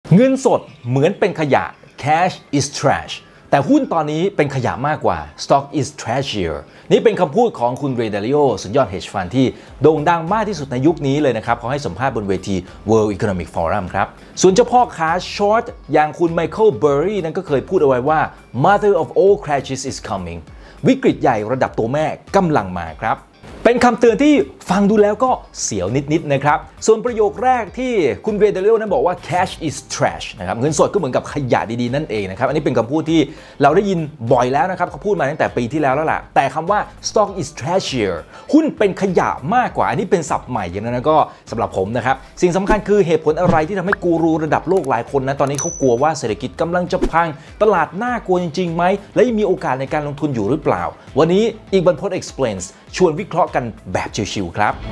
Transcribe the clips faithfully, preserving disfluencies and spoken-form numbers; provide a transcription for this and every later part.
เงินสดเหมือนเป็นขยะ cash is trash แต่หุ้นตอนนี้เป็นขยะมากกว่า stock is trashier นี่เป็นคำพูดของคุณเรย์ ดาลิโอสุดยอด hedge fund ที่โด่งดังมากที่สุดในยุคนี้เลยนะครับเขาให้สัมภาษณ์บนเวที World Economic Forum ครับส่วนเจ้าพ่อค้า short อย่างคุณไมเคิล เบอร์รี่นั้นก็เคยพูดเอาไว้ว่า mother of all crashes is coming วิกฤตใหญ่ระดับตัวแม่กำลังมาครับเป็นคำเตือนที่ฟังดูแล้วก็เสียวนิดๆนะครับส่วนประโยคแรกที่คุณเรย์ ดาลิโอนั้นบอกว่า cash is trash นะครับเงินสดก็เหมือนกับขยะดีๆนั่นเองนะครับอันนี้เป็นคำพูดที่เราได้ยินบ่อยแล้วนะครับเขาพูดมาตั้งแต่ปีที่แล้วแล้วล่ะแต่คำว่า stock is trashier หุ้นเป็นขยะมากกว่าอันนี้เป็นศัพท์ใหม่อย่างนั้นก็สำหรับผมนะครับสิ่งสำคัญคือเหตุผลอะไรที่ทำให้กูรูระดับโลกหลายคนนะตอนนี้เขากลัวว่าเศรษฐกิจกำลังจะพังตลาดน่ากลัวจริงๆไหมและยังมีโอกาสในการลงทุนอยู่หรือเปล่าวันนี้อีกบันพด explains ชวนวิเคราะห์กันแบบชิวๆครับ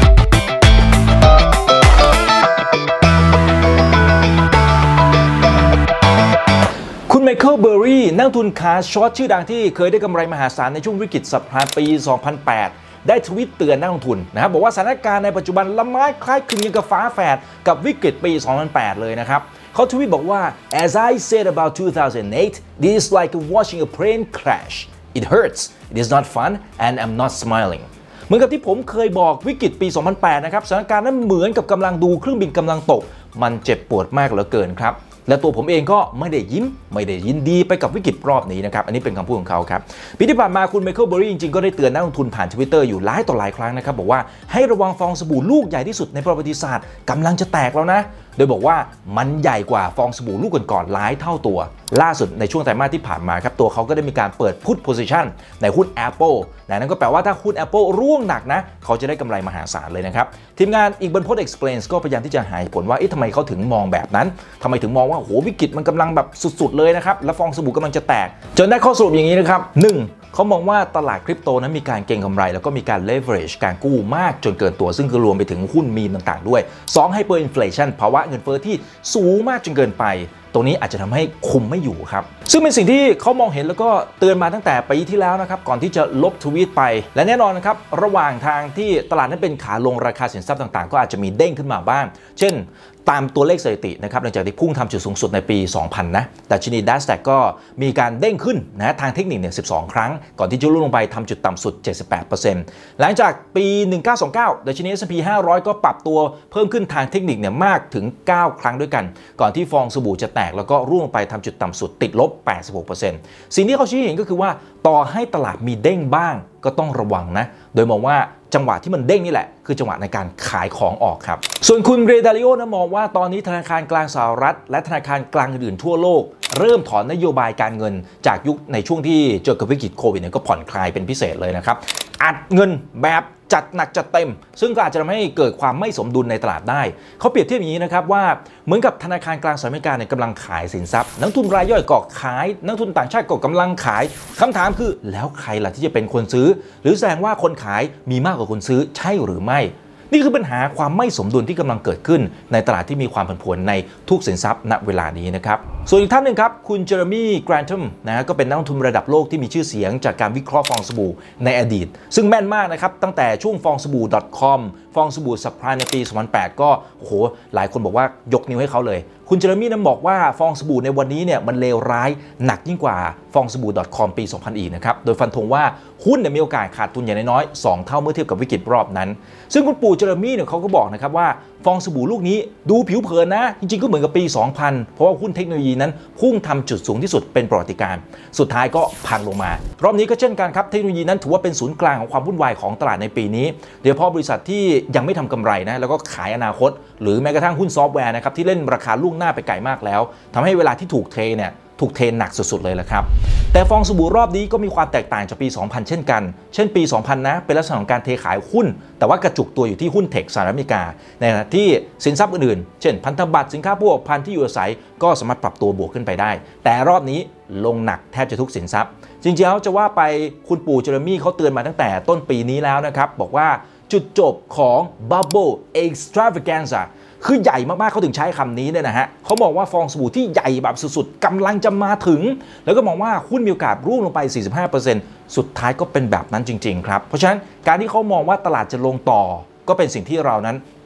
คุณไมเคิล เบอร์รี่นักทุนค้าช็อตชื่อดังที่เคยได้กำไรมหาศาลในช่วงวิกฤตซับไพรม์ปี สองพันแปด ได้ทวิตเตือนนักลงทุนนะครับบอกว่าสถานการณ์ในปัจจุบันละไม้คล้ายคลึงยังกับฟ้าแฝดกับวิกฤตปี สองพันแปด เลยนะครับเขาทวิตบอกว่า as I said about two thousand eight this is like watching a plane crash it hurts it is not fun and I'm not smilingเหมือนกับที่ผมเคยบอกวิกฤตปี สองพันแปด นะครับสถานการณ์นั้นเหมือนกับกำลังดูเครื่องบินกำลังตกมันเจ็บปวดมากเหลือเกินครับและตัวผมเองก็ไม่ได้ยิ้มไม่ได้ยินดีไปกับวิกฤตรอบนี้นะครับอันนี้เป็นคำพูดของเขาครับปีที่ผ่านมาคุณไมเคิล เบอร์รี่จริงๆก็ได้เตือนนักลงทุนผ่าน Twitter อยู่หลายต่อหลายครั้งนะครับบอกว่าให้ระวังฟองสบู่ลูกใหญ่ที่สุดในประวัติศาสตร์กำลังจะแตกแล้วนะโดยบอกว่ามันใหญ่กว่าฟองสบู่ลูกก่อนๆหลายเท่าตัวล่าสุดในช่วงไตรมาสที่ผ่านมาครับตัวเขาก็ได้มีการเปิด put position ในหุ้น Apple นั่นก็แปลว่าถ้าหุ้น Apple ร่วงหนักนะเขาจะได้กำไรมหาศาลเลยนะครับทีมงานอีกบันพด explains ก็พยายามที่จะหาผลว่าเอ๊ะทำไมเขาถึงมองแบบนั้นทำไมถึงมองว่าโหวิกฤตมันกำลังแบบสุดๆเลยนะครับและฟองสบู่กำลังจะแตกจนได้ข้อสรุปอย่างนี้นะครับหนึ่งเขามองว่าตลาดคริปโตนั้นมีการเก็งกำไรแล้วก็มีการ leverage การกู้มากจนเกินตัวซึ่งคือรวมไปถึงหุ้นมีมต่างๆด้วยสอง hyperinflation ภาวะเงินเฟ้อที่สูงมากจนเกินไปตรงนี้อาจจะทำให้คุมไม่อยู่ครับซึ่งเป็นสิ่งที่เขามองเห็นแล้วก็เตือนมาตั้งแต่ปีที่แล้วนะครับก่อนที่จะลบทวีตไปและแน่นอนนะครับระหว่างทางที่ตลาดนั้นเป็นขาลงราคาสินทรัพย์ต่างๆก็อาจจะมีเด้งขึ้นมาบ้างเช่นตามตัวเลขสถิตินะครับหลังจากที่พุ่งทำจุดสูงสุดในปี สองพัน นะแต่ชนี Nasdaq ก็มีการเด้งขึ้นนะทางเทคนิคเนี่ยสิบสองครั้งก่อนที่จะลดลงไปทำจุดต่ำสุด เจ็ดสิบแปดเปอร์เซ็นต์ หลังจากปี หนึ่งพันเก้าร้อยยี่สิบเก้าดัชนี เอส แอนด์ พี ห้าร้อยก็ปรับตัวเพิ่มขึ้นทางเทคนิคเนี่ยมากถึงเก้าครั้งด้วยกันก่อนที่ฟองสบู่จะแตกแล้วก็ร่วงลงไปทำจุดต่ำสุดติดลบ แปดสิบหกเปอร์เซ็นต์ สิ่งที่เขาชี้เห็นก็คือว่าต่อให้ตลาดมีเด้งบ้างก็ต้องระวังนะโดยมองว่าจังหวะที่มันเด้งนี่แหละคือจังหวะในการขายของออกครับส่วนคุณเรย์ ดาลิโอนะมองว่าตอนนี้ธนาคารกลางสหรัฐและธนาคารกลางอื่นๆทั่วโลกเริ่มถอนนโยบายการเงินจากยุคในช่วงที่เจอกับวิกฤตโควิดเนี่ยก็ผ่อนคลายเป็นพิเศษเลยนะครับอัดเงินแบบจัดหนักจัดเต็มซึ่งก็อาจจะทำให้เกิดความไม่สมดุลในตลาดได้เขาเปรียบเทียบอย่างนี้นะครับว่าเหมือนกับธนาคารกลางสหรัฐอเมริกาเนี่ยกำลังขายสินทรัพย์นักทุนรายย่อยก็ขายนักทุนต่างชาติก็กำลังขายคำถามคือแล้วใครล่ะที่จะเป็นคนซื้อหรือแสดงว่าคนขายมีมากกว่าคนซื้อใช่หรือไม่นี่คือปัญหาความไม่สมดุลที่กำลังเกิดขึ้นในตลาดที่มีความผันผวนในทุกสินทรัพย์ณเวลานี้นะครับส่วนอีกท่านหนึ่งครับคุณเจอร์มี่แกรนทัมนะก็เป็นนักลงทุนระดับโลกที่มีชื่อเสียงจากการวิเคราะห์ฟองสบู่ในอดีตซึ่งแม่นมากนะครับตั้งแต่ช่วงฟองสบู่ .com ฟองสบู่ซับไพรม์ในปี สองพันแปด ก็โอ้โหหลายคนบอกว่ายกนิ้วให้เขาเลยคุณเจอร์มี่นั้นบอกว่าฟองสบู่ในวันนี้เนี่ยมันเลวร้ายหนักยิ่งกว่าฟองสบู่ .com ปี สองพัน อีกนะครับโดยฟันธงว่าหุ้นเนี่ยมีโอกาสขาดทุนอย่างน้อยๆสองเท่าเมื่อเทียบกับวิกฤตรอบนั้นซึ่งคุณปู่เจอร์มี่เนี่ยเขาก็บอกนะครับว่าฟองสบู่ลูกนี้ดูผิวเผินนะจริงๆก็เหมือนกับปี สองพัน เพราะว่าหุ้นเทคโนโลยีนั้นพุ่งทำจุดสูงที่สุดเป็นประวัติการณ์สุดท้ายก็พังลงมารอบนี้ก็เช่นกันครับเทคโนโลยีนั้นถือว่าเป็นศูนย์กลางของความวุ่นวายของตลาดในปีนี้โดยเฉพาะบริษัทที่ยังไม่ทำกำไรนะแล้วก็ขายอนาคตหรือแม้กระทั่งหุ้นซอฟต์แวร์นะครับที่เล่นราคาล่วงหน้าไปไกลมากแล้วทำให้เวลาที่ถูกเทเนี่ยถูกเทหนักสุดๆเลยแหละครับแต่ฟองสบู่รอบนี้ก็มีความแตกต่างจากปี สองพัน เช่นกันเช่นปี สองพัน นะเป็นลักษณะของการเทขายหุ้นแต่ว่ากระจุกตัวอยู่ที่หุ้นเทคสหรัฐอเมริกาในขณะที่สินทรัพย์อื่นๆเช่นพันธบัตรสินค้าโภคภัณฑ์ที่อยู่อาศัยก็สามารถปรับตัวบวกขึ้นไปได้แต่รอบนี้ลงหนักแทบจะทุกสินทรัพย์จริงๆแล้วจะว่าไปคุณปู่เจอร์มี่เขาเตือนมาตั้งแต่ต้นปีนี้แล้วนะครับบอกว่าจุดจบของ Bubble Extravaganza คือใหญ่มากๆเขาถึงใช้คำนี้เนี่ยนะฮะเขาบอกว่าฟองสบู่ที่ใหญ่แบบสุดๆกำลังจะมาถึงแล้วก็มองว่าหุ้นมีโอกาสร่วงลงไป สี่สิบห้าเปอร์เซ็นต์ สุดท้ายก็เป็นแบบนั้นจริงๆครับเพราะฉะนั้นการที่เขามองว่าตลาดจะลงต่อก็เป็นสิ่งที่เรานั้น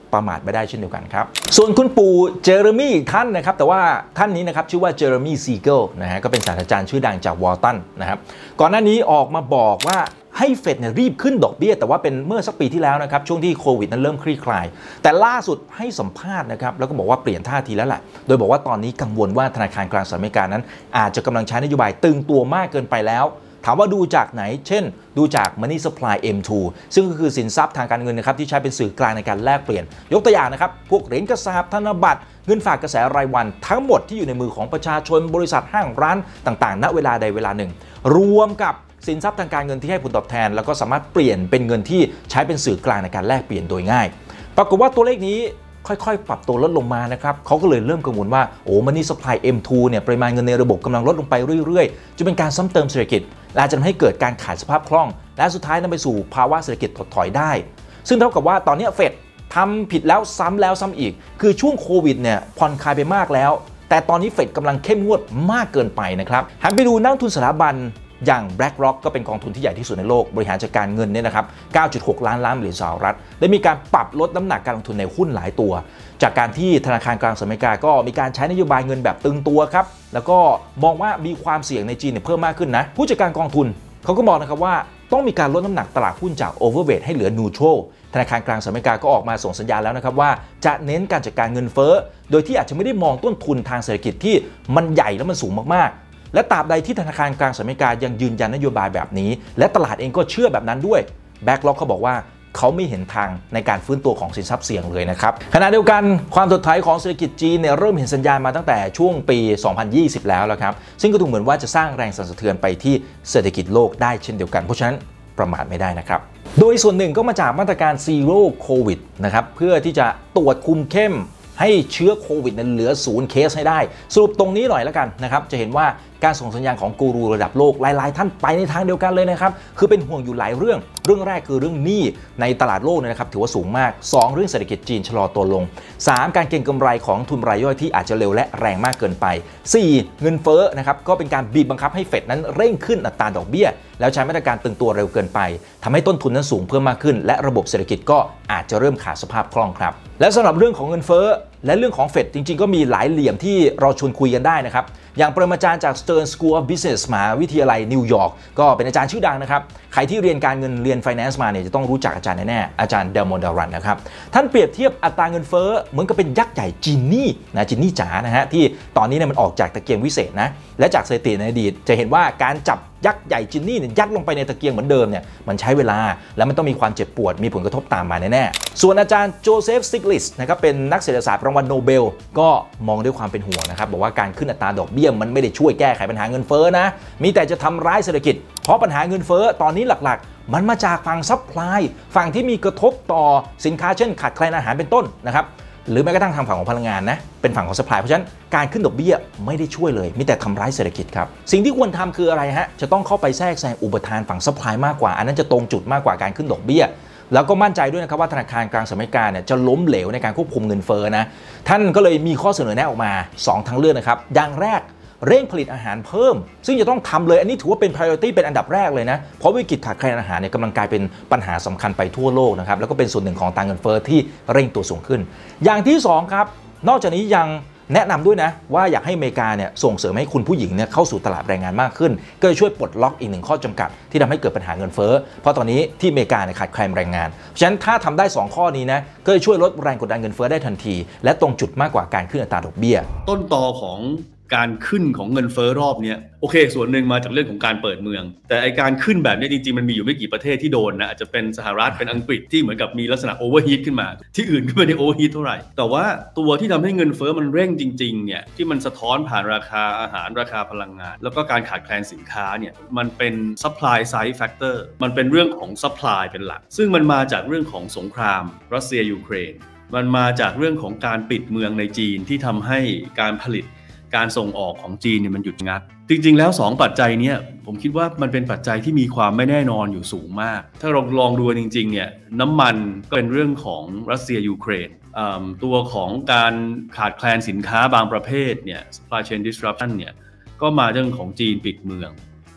ประมาทไม่ได้เช่นเดียวกันครับส่วนคุณปู่เจอร์มี่ท่านนะครับแต่ว่าท่านนี้นะครับชื่อว่าเจอร์มี่ซีเกิลนะฮะก็เป็นศาสตราจารย์ชื่อดังจากวอลตันนะครับก่อนหน้านี้ออกมาบอกว่าให้เฟดเนี่ยรีบขึ้นดอกเบี้ยแต่ว่าเป็นเมื่อสักปีที่แล้วนะครับช่วงที่โควิดนั้นเริ่มคลี่คลายแต่ล่าสุดให้สัมภาษณ์นะครับแล้วก็บอกว่าเปลี่ยนท่าทีแล้วแหละโดยบอกว่าตอนนี้กังวลว่าธนาคารกลางสหรัฐอเมริกานั้นอาจจะกำลังใช้นโยบายตึงตัวมากเกินไปแล้วถามว่าดูจากไหนเช่นดูจาก Money Supply เอ็ม ทู ซึ่งก็คือสินทรัพย์ทางการเงินนะครับที่ใช้เป็นสื่อกลางในการแลกเปลี่ยนยกตัวอย่างนะครับพวกเหรียญกระสาบธนบัตรเงินฝากกระแสรายวันทั้งหมดที่อยู่ในมือของประชาชนบริษัทห้างร้านต่างๆณเวลาใดเวลาหนึ่งรวมกับสินทรัพย์ทางการเงินที่ให้ผลตอบแทนแล้วก็สามารถเปลี่ยนเป็นเงินที่ใช้เป็นสื่อกลางในการแลกเปลี่ยนโดยง่ายปรากฏว่าตัวเลขนี้ค่อยๆปรับตัวลดลงมานะครับเขาก็เลยเริ่มกังวลว่าโอ้ Money Supply เอ็ม ทู เนี่ยปริมาณเงินในระบบกำลังลดลงไปเรื่อยๆจะเป็นการซ้ำเติมเศรษฐกิจและจะทำให้เกิดการขาดสภาพคล่องและสุดท้ายนำไปสู่ภาวะเศรษฐกิจถดถอยได้ซึ่งเท่ากับว่าตอนนี้เฟดทำผิดแล้วซ้ำแล้วซ้ำอีกคือช่วงโควิดเนี่ยผ่อนคลายไปมากแล้วแต่ตอนนี้เฟดกำลังเข้มงวดมากเกินไปนะครับหันไปดูนักทุนสถาบันอย่าง BlackRock ก็เป็นกองทุนที่ใหญ่ที่สุดในโลกบริหารจัดการเงินเนี่ยนะครับ เก้าจุดหก ล้านล้านเหรียญสหรัฐได้มีการปรับลดน้ำหนักการลงทุนในหุ้นหลายตัวจากการที่ธนาคารกลางสหรัฐอเมริกาก็มีการใช้นโยบายเงินแบบตึงตัวครับแล้วก็มองว่ามีความเสี่ยงในจีนเพิ่มมากขึ้นนะผู้จัดการกองทุนเขาก็มองนะครับว่าต้องมีการลดน้ำหนักตลาดหุ้นจาก Overweight ให้เหลือ Neutral ธนาคารกลางสหรัฐอเมริกาก็ออกมาส่งสัญญาณแล้วนะครับว่าจะเน้นการจัดการเงินเฟ้อโดยที่อาจจะไม่ได้มองต้นทุนทางเศรษฐกิจที่มันใหญ่และมันสูงมากๆและตราบใดที่ธนาคารกลางสหรัฐอเมริกายังยืนยันนโยบายแบบนี้และตลาดเองก็เชื่อแบบนั้นด้วย BlackRock เขาบอกว่าเขาไม่เห็นทางในการฟื้นตัวของสินทรัพย์เสี่ยงเลยนะครับขณะเดียวกันความถดถอยของเศรษฐกิจจีนเนี่ยเริ่มเห็นสัญญาณมาตั้งแต่ช่วงปี สองพันยี่สิบ แล้วละครับซึ่งก็ดูเหมือนว่าจะสร้างแรงสั่นสะเทือนไปที่เศรษฐกิจโลกได้เช่นเดียวกันเพราะฉะนั้นประมาทไม่ได้นะครับโดยส่วนหนึ่งก็มาจากมาตรการ Zero COVID นะครับเพื่อที่จะตรวจคุมเข้มให้เชื้อโควิดนั้นเหลือศูนย์เคสให้ได้สรุปตรงนี้หน่อยแล้วกันนะครับจะเห็นว่าการส่งสัญญาณของกูรูระดับโลกหลายๆท่านไปในทางเดียวกันเลยนะครับคือเป็นห่วงอยู่หลายเรื่องเรื่องแรกคือเรื่องหนี้ในตลาดโลกนะครับถือว่าสูงมากสองเรื่องเศรษฐกิจจีนชะลอตัวลงสามการเก็งกำไรของทุนรายย่อยที่อาจจะเร็วและแรงมากเกินไปสี่เงินเฟ้อนะครับก็เป็นการบีบบังคับให้เฟดนั้นเร่งขึ้นอัตราดอกเบี้ยแล้วใช้มาตรการตึงตัวเร็วเกินไปทำให้ต้นทุนนั้นสูงเพิ่มมากขึ้นและระบบเศรษฐกิจก็อาจจะเริ่มขาดสภาพคล่องครับและสำหรับเรื่องของเงินเฟ้อและเรื่องของเฟดจริงๆก็มีหลายเหลี่ยมที่เราชวนคุยกันได้นะครับอย่างปรมาจารย์จาก Stern School of Business มหาวิทยาลัยนิวยอร์กก็เป็นอาจารย์ชื่อดังนะครับใครที่เรียนการเงินเรียน Finance มาเนี่ยจะต้องรู้จักอาจารย์แน่ๆอาจารย์เดลโมดารันนะครับท่านเปรียบเทียบอัตราเงินเฟ้อเหมือนกับเป็นยักษ์ใหญ่จินนี่นะจินนี่จ๋านะฮะที่ตอนนี้เนี่ยมันออกจากตะเกียงวิเศษนะและจากสถิติในอดีตจะเห็นว่าการจับยักษ์ใหญ่จินนี่เนี่ยยัดลงไปในตะเกียงเหมือนเดิมเนี่ยมันใช้เวลาและมันต้องมีความเจ็บปวดมีผลกระทบตามมาแน่ๆส่วนอาจารย์โจเซฟสติกลิสนะครับเป็นนักเศรษฐศาสตร์รางวัลโนเบลก็มองด้วยความเป็นห่วงนะครับบอกว่าการขึ้นอัตราดอกเบี้ยมันไม่ได้ช่วยแก้ไขปัญหาเงินเฟ้อนะมีแต่จะทำร้ายเศรษฐกิจเพราะปัญหาเงินเฟ้อตอนนี้หลักๆมันมาจากฝั่งซัพพลายฝั่งที่มีกระทบต่อสินค้าเช่นขาดแคลนอาหารเป็นต้นนะครับหรือแม้กระทั่งทางฝั่งของพลังงานนะเป็นฝั่งของซัพพลายเพราะฉะนั้นการขึ้นดอกเบี้ยไม่ได้ช่วยเลยมีแต่ทำร้ายเศรษฐกิจครับสิ่งที่ควรทำคืออะไรฮะจะต้องเข้าไปแทรกแซงอุปทานฝั่งซัพพลายมากกว่าอันนั้นจะตรงจุดมากกว่าการขึ้นดอกเบี้ยแล้วก็มั่นใจด้วยนะครับว่าธนาคารกลางสหรัฐอเมริกาเนี่ยจะล้มเหลวในการควบคุมเงินเฟ้อนะท่านก็เลยมีข้อเสนอแนะออกมาสองทางเลือกนะครับอย่างแรกเร่งผลิตอาหารเพิ่มซึ่งจะต้องทำเลยอันนี้ถือว่าเป็น priority เป็นอันดับแรกเลยนะเพราะวิกฤตขาดแคลนอาหารเนี่ยกำลังกลายเป็นปัญหาสำคัญไปทั่วโลกนะครับแล้วก็เป็นส่วนหนึ่งของตลาดเงินเฟ้อที่เร่งตัวสูงขึ้นอย่างที่สองครับนอกจากนี้ยังแนะนำด้วยนะว่าอยากให้อเมริกาเนี่ยส่งเสริมให้คุณผู้หญิงเนี่ยเข้าสู่ตลาดแรงงานมากขึ้นก็จะช่วยปลดล็อกอีกหนึ่งข้อจำกัดที่ทำให้เกิดปัญหาเงินเฟ้อเพราะตอนนี้ที่อเมริกาเนี่ยขาดแคลนแรงงานเพราะฉะนั้นถ้าทำได้สองข้อนี้นะก็จะช่วยลดแรงกดดันเงินเฟ้อได้ทันทีและตรงจุดมากกว่าการขึ้นอัตราดอกเบี้ยต้นตอของการขึ้นของเงินเฟ้อรอบนี้โอเคส่วนหนึ่งมาจากเรื่องของการเปิดเมืองแต่ไอการขึ้นแบบนี้จริงๆมันมีอยู่ไม่กี่ประเทศที่โดนนะอาจจะเป็นสหรัฐเป็นอังกฤษที่เหมือนกับมีลักษณะโอเวอร์ฮีทขึ้นมาที่อื่นก็ไม่ได้โอเวอร์ฮีทเท่าไหร่แต่ว่าตัวที่ทำให้เงินเฟ้อมันเร่งจริงๆเนี่ยที่มันสะท้อนผ่านราคาอาหารราคาพลังงานแล้วก็การขาดแคลนสินค้าเนี่ยมันเป็น supply side factor มันเป็นเรื่องของ supply เป็นหลักซึ่งมันมาจากเรื่องของสงครามรัสเซียยูเครนมันมาจากเรื่องของการปิดเมืองในจีนที่ทำให้การผลิตการส่งออกของจีนเนี่ยมันหยุดงักจริงๆแล้วสองปัจจัยนี้ผมคิดว่ามันเป็นปัจจัยที่มีความไม่แน่นอนอยู่สูงมากถ้าเราลองดูจริงๆเนี่ยน้ำมันก็เป็นเรื่องของรัสเซียยูเครนตัวของการขาดแคลนสินค้าบางประเภทเนี่ย supply chain disruption เนี่ยก็มาเรื่องของจีนปิดเมือง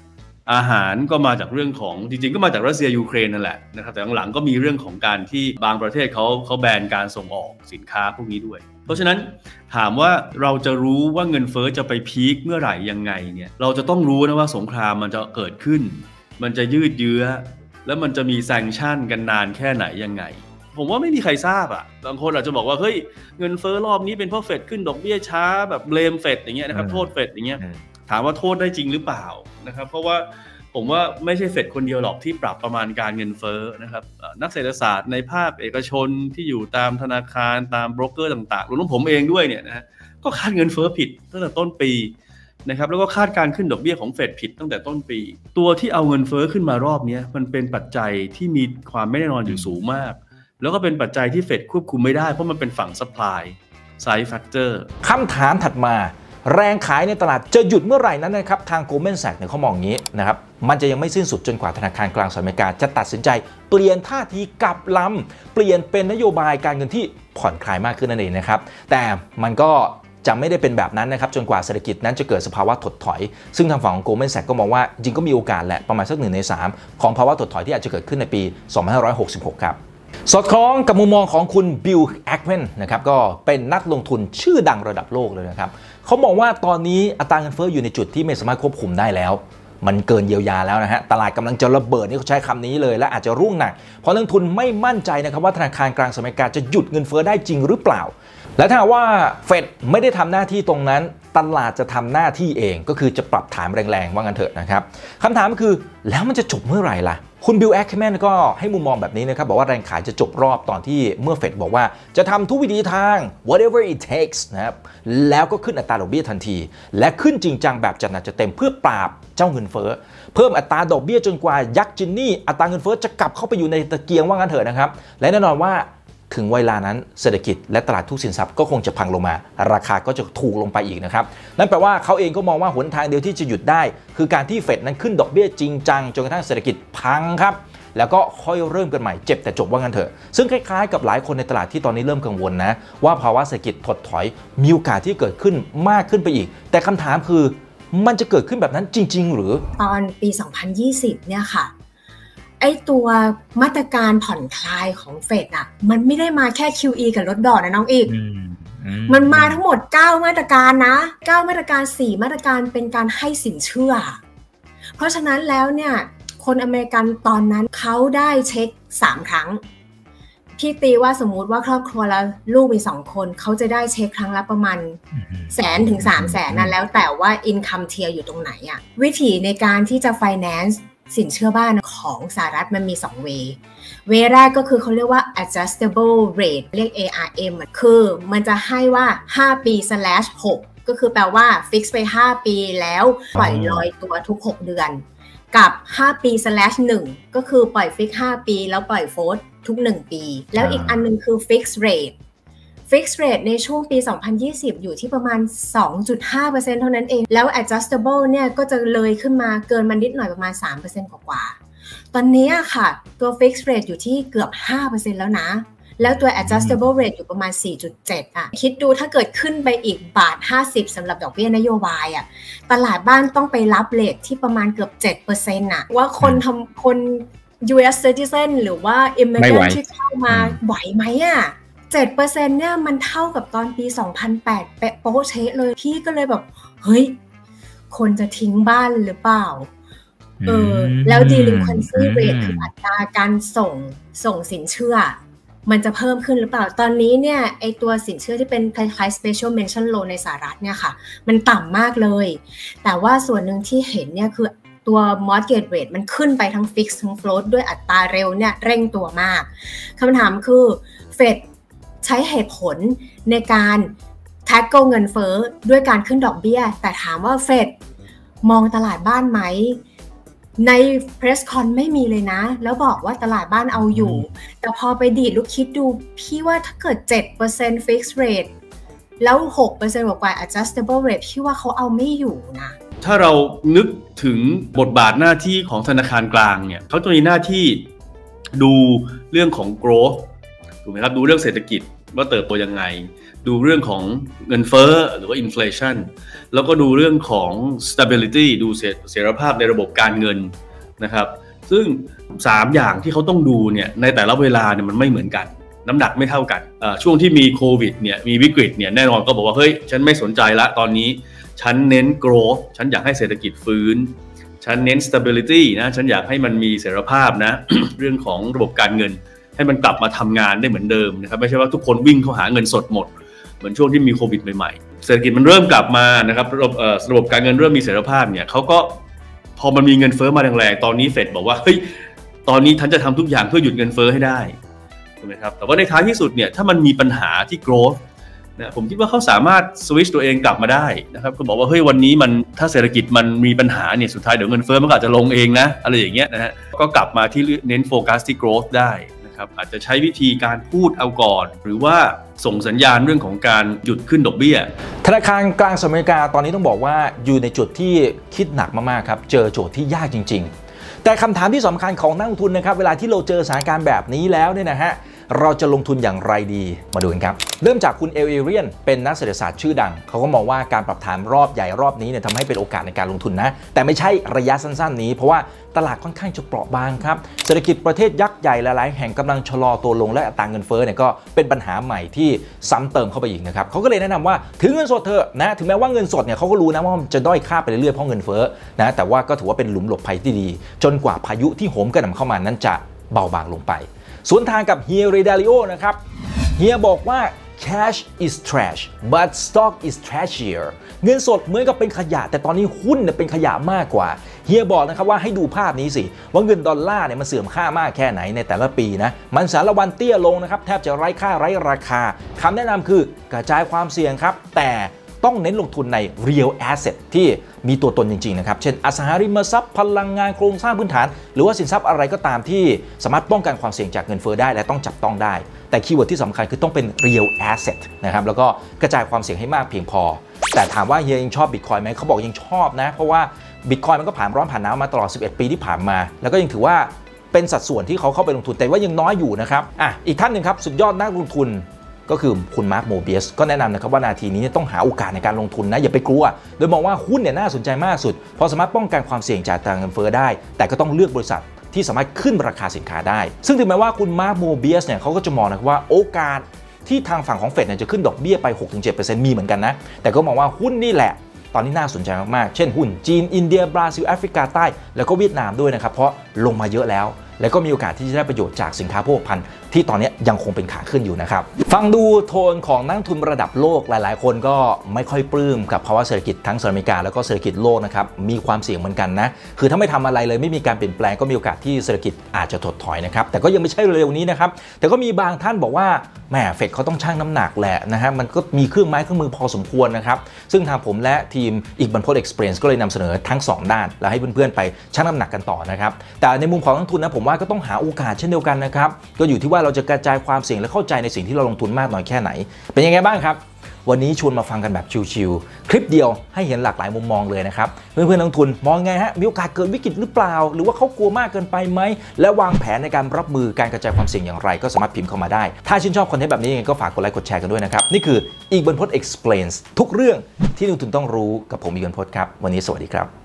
อาหารก็มาจากเรื่องของจริงๆก็มาจากรัสเซียยูเครนนั่นแหละนะครับแต่หลังๆก็มีเรื่องของการที่บางประเทศเขาเขาแบนการส่งออกสินค้าพวกนี้ด้วยเพราะฉะนั้นถามว่าเราจะรู้ว่าเงินเฟ้อจะไปพีคเมื่อไหร่ยังไงเนี่ยเราจะต้องรู้นะว่าสงครามมันจะเกิดขึ้นมันจะยืดเยื้อแล้วมันจะมีแซงชั่นกันนานแค่ไหนยังไงผมว่าไม่มีใครทราบอ่ะบางคนอาจจะบอกว่าเฮ้ยเงินเฟ้อรอบนี้เป็นเพราะเฟดขึ้นดอกเบี้ยช้าแบบเบลมเฟดอย่างเงี้ยนะครับโทษเฟดอย่างเงี้ยถามว่าโทษได้จริงหรือเปล่านะครับเพราะว่าผมว่าไม่ใช่เฟดคนเดียวหรอกที่ปรับประมาณการเงินเฟ้อนะครับนักเศรษฐศาสตร์ในภาคเอกชนที่อยู่ตามธนาคารตามโบรกเกอร์ต่างๆรวมถึงผมเองด้วยเนี่ยนะฮะก็คาดเงินเฟ้อผิดตั้งแต่ต้นปีนะครับแล้วก็คาดการขึ้นดอกเบี้ยของเฟดผิดตั้งแต่ต้นปีตัวที่เอาเงินเฟ้อขึ้นมารอบนี้มันเป็นปัจจัยที่มีความไม่แน่นอนอยู่สูงมากแล้วก็เป็นปัจจัยที่เฟดควบคุมไม่ได้เพราะมันเป็นฝั่ง supply side factor คำถามถัดมาแรงขายในตลาดจะหยุดเมื่อไหร่นั้นนะครับทาง Goldman Sachs เนี่ยเขามองอย่างนี้นะครับมันจะยังไม่สิ้นสุดจนกว่าธนาคารกลางสหรัฐอเมริกาจะตัดสินใจเปลี่ยนท่าทีกลับลำเปลี่ยนเป็นนโยบายการเงินที่ผ่อนคลายมากขึ้นนั่นเองนะครับแต่มันก็จะไม่ได้เป็นแบบนั้นนะครับจนกว่าเศรษฐกิจนั้นจะเกิดสภาวะถดถอยซึ่งทางฝั่งของ Goldman Sachs ก็มองว่าจริงก็มีโอกาสแหละประมาณสักหนึ่งในสามของภาวะถดถอยที่อาจจะเกิดขึ้นในปี สองพันห้าร้อยหกสิบหก ครับสอดคล้องกับมุมมองของคุณบิล แอคแมนนะครับก็เป็นนักลงทุนชื่อดังระดับโลกเลยนะครับเขาบอกว่าตอนนี้อัตราเงินเฟ้ออยู่ในจุดที่ไม่สามารถควบคุมได้แล้วมันเกินเยียวยาแล้วนะฮะตลาดกำลังจะระเบิดนี่เขาใช้คำนี้เลยและอาจจะรุ่งหนักเพราะนักลงทุนไม่มั่นใจนะครับว่าธนาคารกลางสหรัฐอเมริกาจะหยุดเงินเฟ้อได้จริงหรือเปล่าและถ้าว่าเฟดไม่ได้ทำหน้าที่ตรงนั้นตลาดจะทำหน้าที่เองก็คือจะปรับฐานแรงๆว่างั้นเถอะนะครับคำถามก็คือแล้วมันจะจบเมื่อไหร่ล่ะคุณบิล แอคแมนก็ให้มุมมองแบบนี้นะครับบอกว่าแรงขายจะจบรอบตอนที่เมื่อเฟดบอกว่าจะทำทุกวิธีทาง whatever it takes นะครับแล้วก็ขึ้นอัตราดอกเบี้ยทันทีและขึ้นจริงจังแบบจัดหนักจัดเต็มเพื่อปราบเจ้าเงินเฟ้อเพิ่มอัตราดอกเบี้ยจนกว่ายักษ์จินนี่อัตราเงินเฟ้อจะกลับเข้าไปอยู่ในตะเกียงว่างั้นเถอะนะครับและแน่นอนว่าถึงเวลานั้นเศรษฐกิจและตลาดทุกสินทรัพย์ก็คงจะพังลงมาราคาก็จะถูกลงไปอีกนะครับนั่นแปลว่าเขาเองก็มองว่าหนทางเดียวที่จะหยุดได้คือการที่เฟดนั้นขึ้นดอกเบี้ยจริงจังจนกระทั่งเศรษฐกิจพังครับแล้วก็ค่อยเริ่มกันใหม่เจ็บแต่จบว่างั้นเถอะซึ่งคล้ายๆกับหลายคนในตลาดที่ตอนนี้เริ่มกังวลนะว่าภาวะเศรษฐกิจถดถอยมีโอกาสที่เกิดขึ้นมากขึ้นไปอีกแต่คำถามคือมันจะเกิดขึ้นแบบนั้นจริงๆหรือตอนปีสองพันยี่สิบเนี่ยค่ะไอตัวมาตรการผ่อนคลายของเฟดอ่ะมันไม่ได้มาแค่ คิว อี กับลดดอกนะน้องอีกมันมาทั้งหมดเก้ามาตรการนะเก้ามาตรการสี่มาตรการเป็นการให้สินเชื่อเพราะฉะนั้นแล้วเนี่ยคนอเมริกันตอนนั้นเขาได้เช็คสามครั้งพี่ตีว่าสมมุติว่าครอบครัวแล้วลูกมีสองคนเขาจะได้เช็คครั้งละประมาณแสนถึงสามแสนนั่นแล้วแต่ว่า income tier อยู่ตรงไหนอะวิธีในการที่จะ finance สินเชื่อบ้านของสหรัฐมันมีสองเวย์เวย์แรกก็คือเขาเรียกว่า adjustable rate เรียก เอ อาร์ เอ็ม คือมันจะให้ว่าห้าปี slash หกก็คือแปลว่า fix ไปห้าปีแล้วปล่อยลอยตัวทุกหกเดือนกับห้าปี slash หนึ่งก็คือปล่อยฟิกห้าปีแล้วปล่อยโฟร์ทุกหนึ่งปีแล้วอีกอันนึงคือ fix rate fix rate ในช่วงปีสองพันยี่สิบอยู่ที่ประมาณ สองจุดห้าเปอร์เซ็นต์ เท่านั้นเองแล้ว adjustable เนี่ยก็จะเลยขึ้นมาเกินมันนิดหน่อยประมาณ สามเปอร์เซ็นต์ กว่าๆตอนนี้ค่ะตัว fix rate อยู่ที่เกือบ ห้าเปอร์เซ็นต์ แล้วนะแล้วตัว adjustable rate อยู่ประมาณ สี่จุดเจ็ด อ่ะคิดดูถ้าเกิดขึ้นไปอีกบาทห้าสิบสำหรับดอกเบี้ยนโยบายอ่ะตลาดบ้านต้องไปรับเรทที่ประมาณเกือบ เจ็ดเปอร์เซ็นต์ อ่ะว่าคนทำคน ยู เอส citizen หรือว่า immigrant ที่เข้ามาไหวไหมอ่ะ เจ็ดเปอร์เซ็นต์ เนี่ยมันเท่ากับตอนปี สองพันแปด เป๊ะโป๊ะเช๊ะเลยพี่ก็เลยแบบเฮ้ยคนจะทิ้งบ้านหรือเปล่าเออแล้ว delinquency rate คืออัตราการส่งส่งสินเชื่อมันจะเพิ่มขึ้นหรือเปล่าตอนนี้เนี่ยไอตัวสินเชื่อที่เป็นคล้ายๆ special mention loan ในสหรัฐเนี่ยค่ะมันต่ำมากเลยแต่ว่าส่วนหนึ่งที่เห็นเนี่ยคือตัว mortgage rate มันขึ้นไปทั้ง fix ทั้ง float ด้วยอัตราเร็วเนี่ยเร่งตัวมากคำถามคือเฟดใช้เหตุผลในการ tackle เงินเฟ้อด้วยการขึ้นดอกเบี้ยแต่ถามว่าเฟดมองตลาดบ้านไหมใน press con ไม่มีเลยนะแล้วบอกว่าตลาดบ้านเอาอยู่แต่พอไปดีดลูกคิดดูพี่ว่าถ้าเกิด เจ็ดเปอร์เซ็นต์ fixed rate แล้ว หกเปอร์เซ็นต์ กว่า adjustable rate พี่ว่าเขาเอาไม่อยู่นะถ้าเรานึกถึงบทบาทหน้าที่ของธนาคารกลางเนี่ยเขาจะมีหน้าที่ดูเรื่องของ growth ถูกไหมครับดูเรื่องเศรษฐกิจว่าเติบโตยังไงดูเรื่องของเงินเฟ้อหรือว่า inflation แล้วก็ดูเรื่องของ stability ดูเสถียรภาพในระบบการเงินนะครับซึ่งสามอย่างที่เขาต้องดูเนี่ยในแต่ละเวลาเนี่ยมันไม่เหมือนกันน้ำหนักไม่เท่ากันช่วงที่มีโควิดเนี่ยมีวิกฤตเนี่ยแน่นอนก็บอกว่าเฮ้ยฉันไม่สนใจละตอนนี้ฉันเน้น growth ฉันอยากให้เศรษฐกิจฟื้นฉันเน้น stability นะฉันอยากให้มันมีเสถียรภาพนะ เรื่องของระบบการเงินให้มันกลับมาทำงานได้เหมือนเดิมนะครับไม่ใช่ว่าทุกคนวิ่งเข้าหาเงินสดหมดเหมือนช่วงที่มีโควิดใหม่ๆเศรษฐกิจมันเริ่มกลับมานะครับระบบระบบการเงินเริ่มมีเสถียรภาพเนี่ยเขาก็พอมันมีเงินเฟ้อมาแรงๆตอนนี้เฟดบอกว่าเฮ้ยตอนนี้ฉันจะทำทุกอย่างเพื่อหยุดเงินเฟ้อให้ได้ใช่ไหมครับแต่ว่าในท้ายที่สุดเนี่ยถ้ามันมีปัญหาที่ growth นะผมคิดว่าเขาสามารถสวิตช์ตัวเองกลับมาได้นะครับก็บอกว่าเฮ้ยวันนี้มันถ้าเศรษฐกิจมันมีปัญหาเนี่ยสุดท้ายเดี๋ยวเงินเฟ้อมันก็อาจจะลงเองนะอะไรอย่างเงี้ยนะฮะก็กลับมาที่เน้นโฟกัสที่ growth ได้นะครับอาจจะใช้วิธีการพูดเอาก่อนหรือว่าส่งสัญญาณเรื่องของการหยุดขึ้นดอกเบี้ยธนาคารกลางสหรัฐอเมริกาตอนนี้ต้องบอกว่าอยู่ในจุดที่คิดหนักมากๆครับเจอโจทย์ที่ยากจริงๆแต่คำถามที่สำคัญของนักลงทุนนะครับเวลาที่เราเจอสถานการณ์แบบนี้แล้วเนี่ยนะฮะเราจะลงทุนอย่างไรดีมาดูกันครับเริ่มจากคุณเอลเอเรียนเป็นนักเศรษฐศาสตร์ชื่อดังเขาก็มองว่าการปรับฐานรอบใหญ่รอบนี้เนี่ยทำให้เป็นโอกาสในการลงทุนนะแต่ไม่ใช่ระยะสั้นๆนี้เพราะว่าตลาดค่อนข้างจะเปราะบางครับเศรษฐกิจประเทศยักษ์ใหญ่หลายๆแห่งกำลังชะลอตัวลงและอัตราเงินเฟ้อเนี่ยก็เป็นปัญหาใหม่ที่ซ้ำเติมเข้าไปอีกนะครับเขาก็เลยแนะนำว่าถือเงินสดเถอะนะถึงแม้ว่าเงินสดเนี่ยเขาก็รู้นะว่ามันจะด้อยค่าไปเรื่อยๆเพราะเงินเฟ้อนะแต่ว่าก็ถือว่าเป็นหลุมหลบภัยที่ดีจนกว่าพายุที่โหมกระหน่ำเข้ามานั้นจะเบาบางลงไปสวนทางกับเฮียเรดาริโอนะครับเฮียบอกว่า cash is trash but stock is trashier เงินสดเหมือนกับเป็นขยะแต่ตอนนี้หุ้นเนี่ยเป็นขยะมากกว่าเฮียบอกนะครับว่าให้ดูภาพนี้สิว่าเงินดอลลาร์เนี่ยมันเสื่อมค่ามากแค่ไหนในแต่ละปีนะมันสารวันเตี้ยลงนะครับแทบจะไร้ค่าไร้ราคาคำแนะนำคือกระจายความเสี่ยงครับแต่ต้องเน้นลงทุนใน real asset ที่มีตัวตนจริงๆนะครับเช่นอสังหาริมทรัพย์พลังงานโครงสร้างพื้นฐานหรือว่าสินทรัพย์อะไรก็ตามที่สามารถป้องกันความเสี่ยงจากเงินเฟ้อได้และต้องจับต้องได้แต่คีย์เวิร์ดที่สำคัญคือต้องเป็น real asset นะครับแล้วก็กระจายความเสี่ยงให้มากเพียงพอแต่ถามว่าเฮียยังชอบ Bitcoin ไหมเขาบอกยังชอบนะเพราะว่า Bitcoin มันก็ผ่านร้อนผ่านหนาวมาตลอดสิบเอ็ดปีที่ผ่านมาแล้วก็ยังถือว่าเป็นสัดส่วนที่เขาเข้าไปลงทุนแต่ว่ายังน้อยอยู่นะครับอ่ะอีกท่านหนึ่งครับสุดยอดนักลงทุนก็คือคุณมาร์คโมเบียสก็แนะนำนะครับว่านาทีนี้ต้องหาโอกาสในการลงทุนนะอย่าไปกลัวโดยมองว่าหุ้นเนี่ยน่าสนใจมากสุดเพราะสามารถป้องกันความเสี่ยงจากอัตราเงินเฟ้อได้แต่ก็ต้องเลือกบริษัทที่สามารถขึ้นราคาสินค้าได้ซึ่งถึงแม้ว่าคุณมาร์คโมเบียสเนี่ยเขาก็จะมองนะครับว่าโอกาสที่ทางฝั่งของเฟดเนี่ยจะขึ้นดอกเบี้ยไป หกถึงเจ็ดเปอร์เซ็นต์ มีเหมือนกันนะแต่ก็มองว่าหุ้นนี่แหละตอนนี้น่าสนใจมากๆเช่นหุ้นจีนอินเดียบราซิลแอฟริกาใต้แล้วก็เวียดนามด้วยนะครับเพราะลงมาเยอะแล้วแล้วก็มีโอกาสที่จะได้ประโยชน์จากสินค้าโภคภัณฑ์ที่ตอนนี้ยังคงเป็นขาขึ้นอยู่นะครับฟังดูโทนของนักทุนระดับโลกหลายๆคนก็ไม่ค่อยปลื้มกับภาวะเศรษฐกิจทั้งสหรัฐอเมริกาแล้วก็เศรษฐกิจโลกนะครับมีความเสี่ยงเหมือนกันนะคือถ้าไม่ทำอะไรเลยไม่มีการเปลี่ยนแปลงก็มีโอกาสที่เศรษฐกิจอาจจะถดถอยนะครับแต่ก็ยังไม่ใช่เร็วนี้นะครับแต่ก็มีบางท่านบอกว่าแหมเฟดเขาต้องชั่งน้ำหนักแหละนะฮะมันก็มีเครื่องไม้เครื่องมือพอสมควรนะครับซึ่งทางผมและทีมอีกบันพด Experience ก็เลยนำเสนอทั้งสองด้านแล้วให้เพื่อนๆไปชั่งน้ำหนักกันต่อนะครับแต่ในมุมของนักทุนนะผมว่าก็ต้องหาโอกาสเช่นเดียวกันนะครับก็อยู่ที่ว่าเราจะกระจายความเสี่ยงและเข้าใจในสิ่งที่เราลงทุนมากน้อยแค่ไหนเป็นยังไงบ้างครับวันนี้ชวนมาฟังกันแบบชิลๆคลิปเดียวให้เห็นหลากหลายมุมมองเลยนะครับเพื่อนๆนักลงทุนมองไงฮะมีโอกาสเกิดวิกฤตหรือเปล่าหรือว่าเขากลัวมากเกินไปไหมและวางแผนในการรับมือการกระจายความเสี่ยงอย่างไรก็สามารถพิมพ์เข้ามาได้ถ้าชื่นชอบคอนเทนต์แบบนี้ยังไงก็ฝากกดไลค์กดแชร์กันด้วยนะครับนี่คืออีกบรรพต Explains ทุกเรื่องที่นักลงทุนต้องรู้กับผมอีกบรรพตครับวันนี้สวัสดีครับ